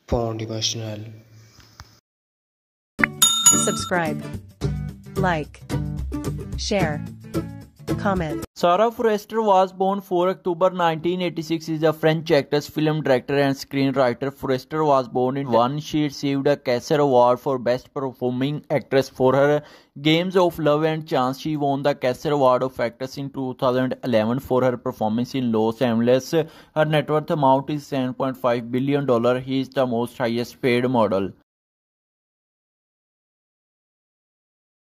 Font emotional. Subscribe, like, share, comment. Sarah Forrester was born 4 October 1986. Is a French actress, film director, and screenwriter. Forrester was born in one. She received a Kaiser Award for Best Performing Actress for her Games of Love and Chance. She won the Kaiser Award of Actress in 2011 for her performance in Los Angeles. Her net worth amount is $7.5 billion. He is the most highest paid model.